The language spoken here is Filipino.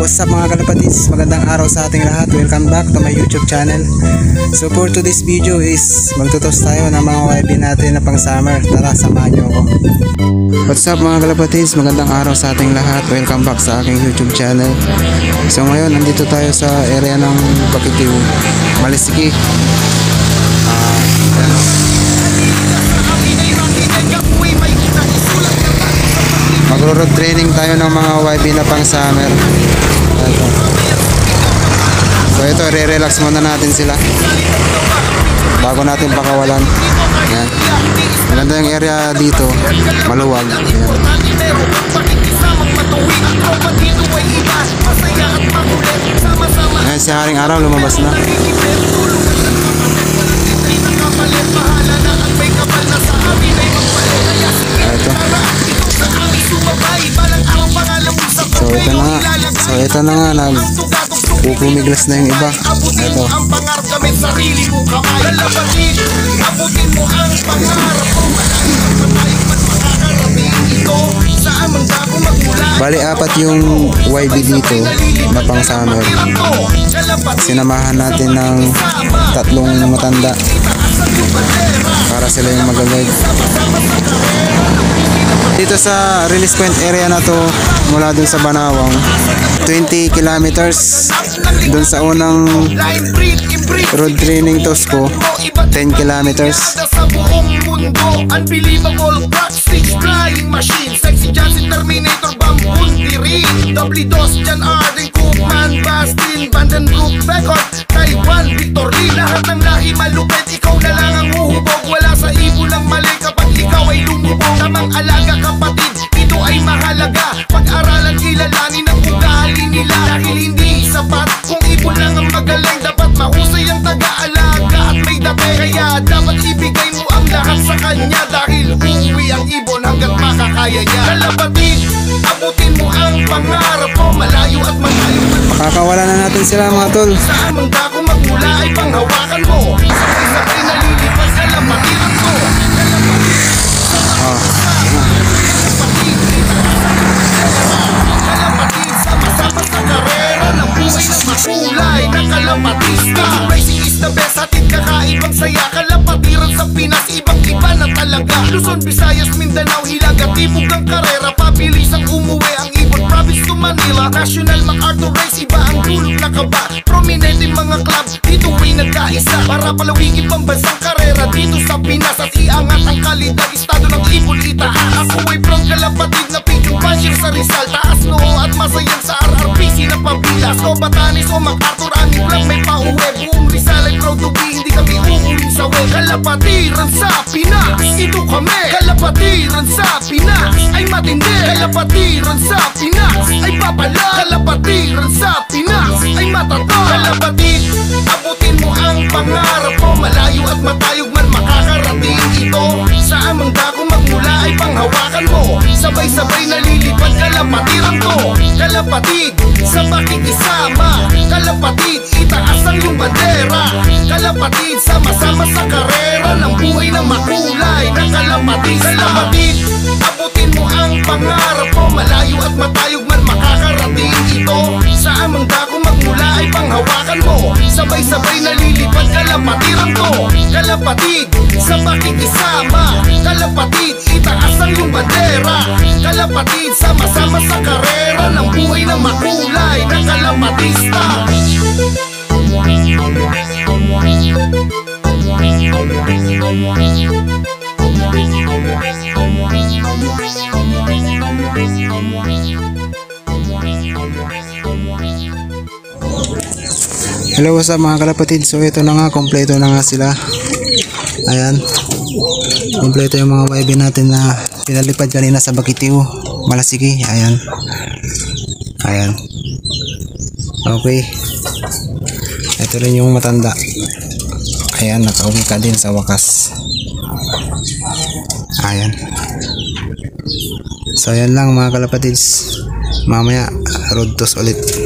What's up mga kalapatids? Magandang araw sa ating lahat. Welcome back to my YouTube channel. So for today's video is magtutos tayo ng mga YB natin na pang summer. Tara, samahan nyo ako. What's up mga kalapatids? Magandang araw sa ating lahat. Welcome back sa aking YouTube channel. So ngayon, nandito tayo sa area ng Bakitiw, Malisiki. Magro-road training tayo ng mga YB na pang summer. Ito. So ito, re-relax muna natin sila bago natin pakawalan. Yan. Maganda yung area dito, maluwag. Yan. Ayan, si Haring Araw lumabas na. Ito. So ito na nga, nagpupumiglas na yung iba. Ito. Bali, apat yung YB dito na pang summer. Sinamahan natin ng tatlong matanda para sila yung mag-guide. Dito sa release point area na to, mula dun sa Banawang, 20 kilometers. Dun sa unang road training Tosco, 10 kilometers. Unbelievable backstage flying machine, sexy Johnson Terminator bambun diri, doble dos Jan Arden Cookman Bastin Bandan Group Record Taiwan Victory, lahat ng lahi malupit, ikaw na lang ang uhubog. Wala sa ibon ng mali kapag ikaw ay lumubog. Tamang alaga kapatid, ito ay mahalaga. Pag-aralan, kilalanin ang ugali nila, dahil hindi sapat kung ibon lang ang magaling. Dapat mahusay ang taga-alaga at may dati, kaya dapat ibigay mo ang lahat sa kanya, dahil uuwi ang ibon hanggat makakaya niya. Kalapatid, abutin mo ang pangarap mo, malayo at malayo. Makakawala na natin sila mga tol. Saan man dako magmula ay panghawakan mo, sabay-sabay nalilipas kalapatiran ko. Kalapatid, sama-sama sa karera ng buhay ng makulay na kalapatista. Racing is the best, hatid kakaibang saya. Kalapatiran sa Pinas, ibang-iba na talaga. Luzon, Visayas, Mindanao, Hilaga, Tibog ang karera. Pabilis ang umuwi ang ibon, province to Manila. National MacArthur race, iba ang dulot na kaba. Prominente mga club, dito ay nagkaisa para palawigin pambansang karera dito sa Pinas at iangat ang kalidad. Estado ng ibon itaas. Ako ay from kalapatid na picture puncher sa Rizal. Taas noo at masayang sa RRPC na pabilas. O Batanes o MacArthur, aming lang may pauwi. Buong Rizal ay proud to be, hindi kami uuling sa web. Kalapatiran sa Pinas, ito kami. Kalapatiran sa Pinas ay matindi. Kalapatiran sa Pinas ay papala. Kalapatiran sa Pinas ay matato. Kalapatid, abutin mo ang pangarap mo, malayo at matayog man makakarating ito. Saan mang dako magmula ay panghawakan mo, sabay-sabay nalilipad. Kalapatiran ko, kalapatid, sa pakikisama. Kalapatid, itaas ang iyong bandera. Kalapatid, sama-sama sa karera ng buhay na makulay na kalapatid. Kalapatid, abutin mo ang pangarap mo, malayo at matayog man makakarating ito. Saan mang dako magmula ay panghawakan mo, sabay-sabay nalilipad. Kalapatiran ko, kalapatid, sa pakikisama. Kalapatid, itaas ang iyong bandera. Kalapatid, sama-sama sa karera ng buhay na makulay na kalapatista. Hello, what's up mga kalapatid? So ito na nga, kompleto na nga sila. Ayan, kompleto yung mga YB natin na pinalipad kanina sa Bakitiw, Malisiki. Ayan. Ayan. Okay. Ito rin yung matanda. Ayan, nakauwi ka din sa wakas. Ayan. So ayan lang mga kalapatids. Mamaya road toss ulit.